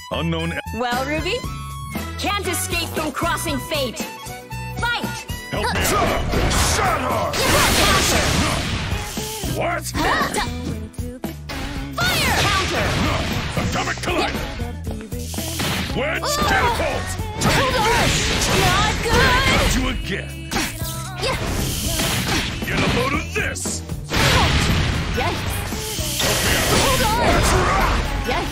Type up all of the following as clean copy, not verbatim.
Unknown. Well, Ruby? Can't escape from crossing fate. Fight! Help me out! Shut her! What? Fire! Counter! Atomic collider! Wedge catapult! Hold on! Not good! Got you again! Get a load of this! Yikes! Hold on! Yikes!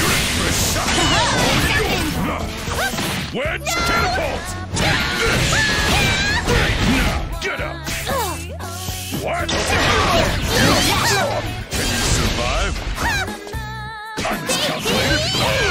Wedge catapult! Take this! Great! Now, get up! What? Can you survive? I miscalculated!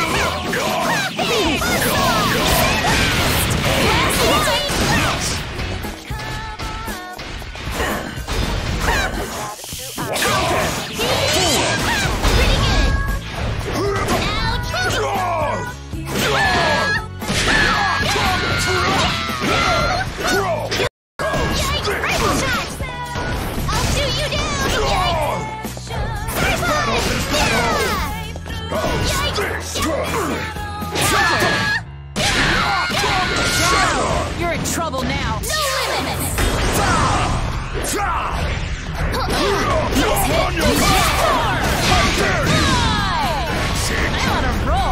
You're in trouble now. No limits. I'm on a roll.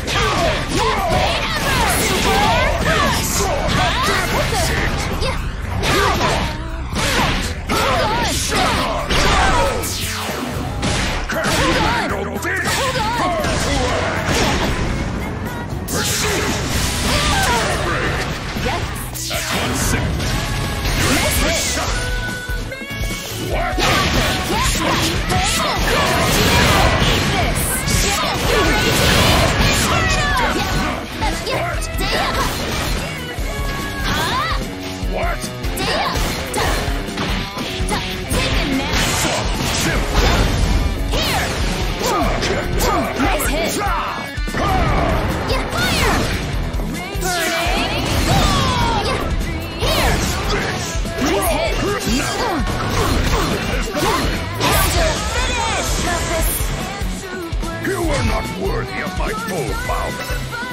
You are not worthy of my full power.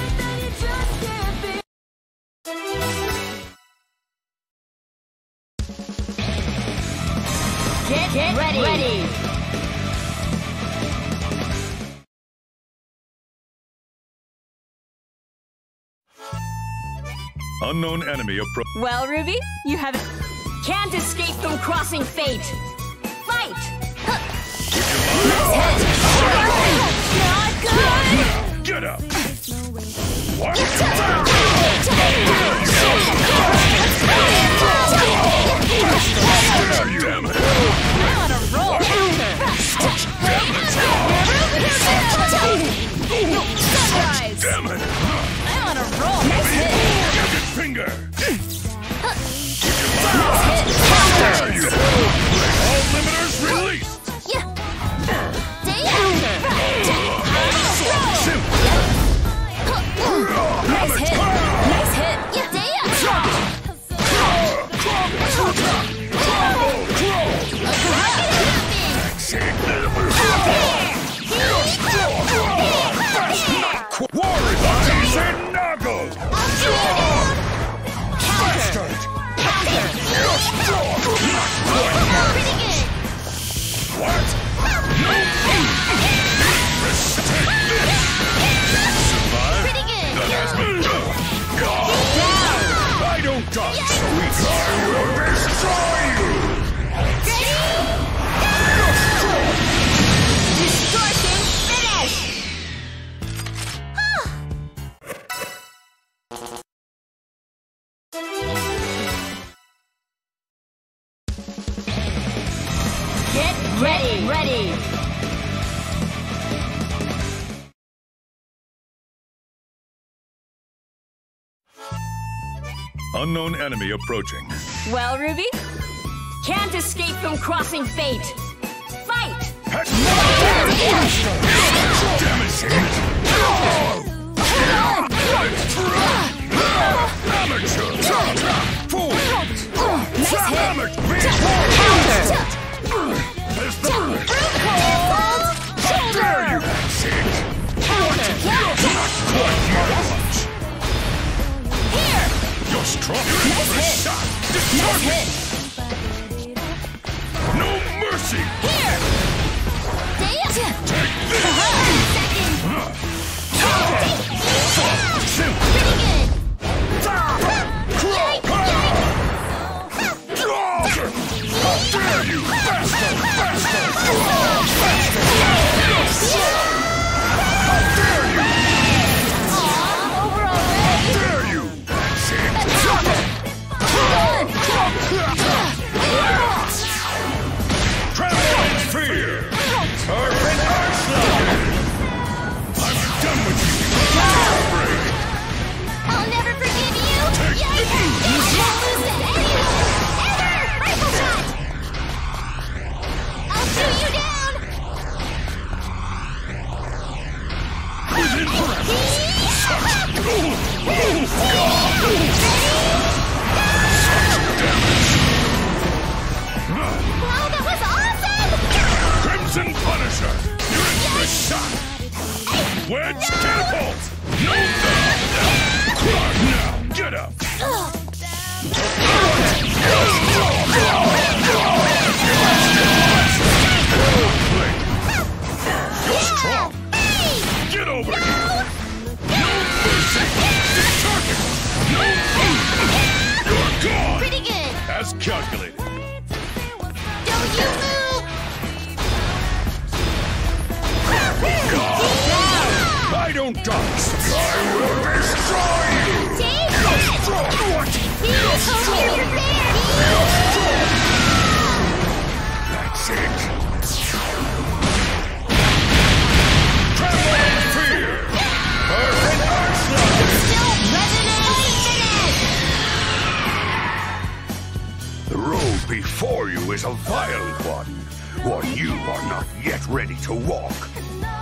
Get ready. Unknown enemy approach. Well, Ruby, you can't escape from crossing fate. Fight! Not good! Get up! What? Damn it! I'm on a roll! Sunrise! Damn it! I'm on a roll! Give your finger! All limiters released! Nice hit! Nice hit! Warriors and Noggle! Bastard! What? No! Survive? That has been done! I don't dodge so easily! I will destroy you! Distortion finish! Get ready! Unknown enemy approaching. Well, Ruby? Can't escape from crossing fate. Fight! dare you! Faster! Faster! How dare you! How dare you! That's it! Tremble in fear! Perfect Arslaughter! I'm done with you! Break! I'll never forgive you! Take You'll never lose to anyone! Ever! Rifle shot! I'll shoot you down! Within breath! Wow, that was awesome! Crimson Punisher! You're in for a shot! Wedge catapult! No now! Get up! You're strong! Get over here! No mercy! This target! No! You're gone! Pretty good! As calculated. Don't you move! I don't dodge! I will destroy you! Take You're it! strong! What? You're strong! That's it! Tremble in fear! Perfect Arslaughter! Still resonant! The road before you is a violent one. One you are not yet ready to walk.